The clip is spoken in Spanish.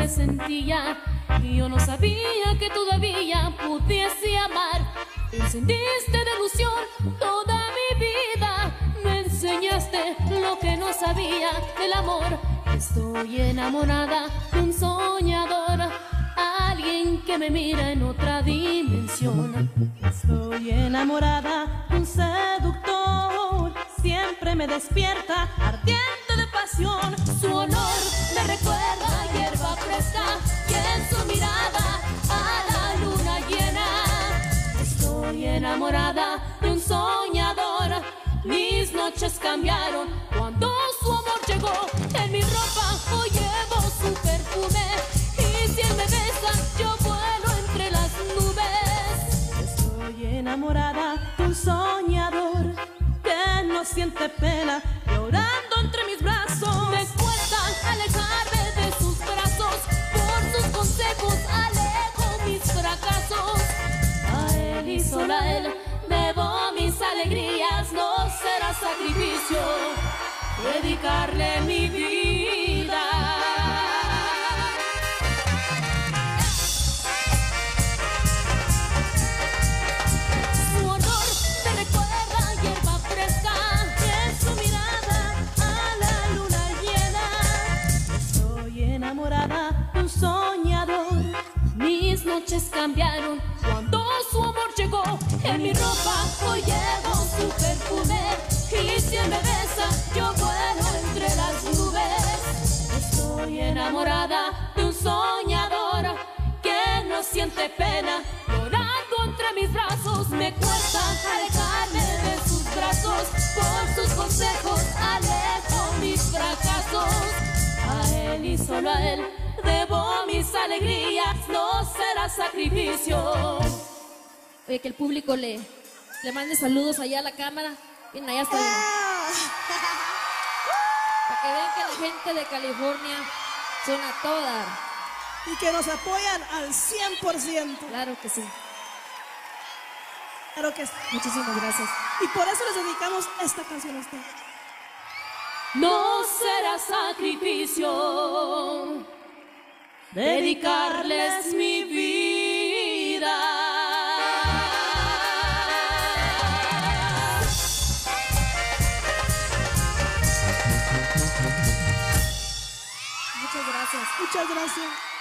presentía y yo no sabía que todavía pudiese amar. Encendiste de ilusión toda mi vida, me enseñaste lo que no sabía del amor. Estoy enamorada de un soñador, alguien que me mira en otra dimensión. Estoy enamorada de un seductor, siempre me despierta ardiente de pasión. Su olor me recuerda a hierba fresca y en su mirada a la luna llena. Estoy enamorada de un soñador, mis noches cambiaron cuando su amor llegó. En mi ropa hoy llevo su perfume y si él me besa yo vuelo entre las nubes. Estoy enamorada de un soñador que no siente pena llorando entre mis brazos. Me cuesta alejarme de sus brazos, por sus consejos alejo mis fracasos. A él y solo a él debo mis alegrías, no será sacrificio dedicarle mi vida. Su olor me recuerda a hierba fresca Y en su mirada a la luna llena. Estoy enamorada de un soñador. Mis noches cambiaron cuando su amor llegó. En mi ropa hoy llevo su perfume y si él me besa yo vuelo entre las nubes. Estoy enamorada de un soñador que no siente pena llorando entre mis brazos. Me cuesta alejarme de sus brazos, por sus consejos alejo mis fracasos. A él y solo a él debo mis alegrías, no será sacrificio. Oye, que el público le mande saludos allá a la cámara. Miren, allá está. Para que vean que la gente de California son a toda. Y que nos apoyan al 100%. Claro que sí. Claro que sí. Muchísimas gracias. Y por eso les dedicamos esta canción a usted. No será sacrificio dedicarles mi vida. Muchas gracias. Muchas gracias.